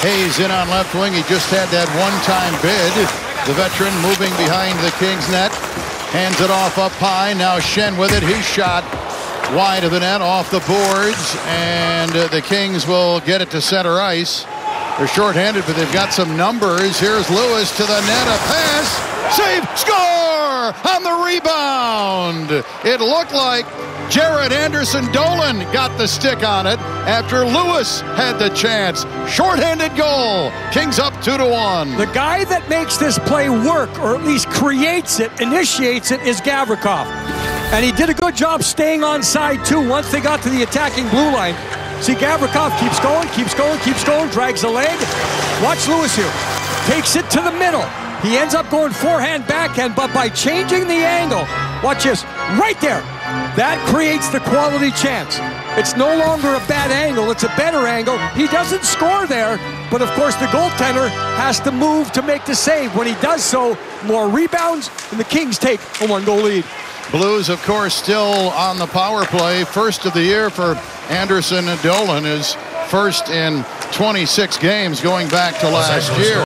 Hayes in on left wing. He just had that one-time bid. The veteran moving behind the Kings net. Hands it off up high. Now Schenn with it. His shot wide of the net, off the boards, and the Kings will get it to center ice. They're shorthanded, but they've got some numbers. Here's Lewis to the net, a pass, save, score on the rebound. It looked like Jaret Anderson-Dolan got the stick on it after Lewis had the chance. Shorthanded goal. Kings up 2-1. The guy that makes this play work, or at least creates it, initiates it, is Gavrikov. And he did a good job staying on side, too, once they got to the attacking blue line. See, Gavrikov keeps going, drags a leg. Watch Lewis here. Takes it to the middle. He ends up going forehand, backhand, but by changing the angle, watch this, right there, that creates the quality chance. It's no longer a bad angle, it's a better angle. He doesn't score there, but of course the goaltender has to move to make the save. When he does so, more rebounds, and the Kings take a 1-goal lead. Blues, of course, still on the power play. First of the year for Anderson-Dolan, his first in 26 games going back to last year.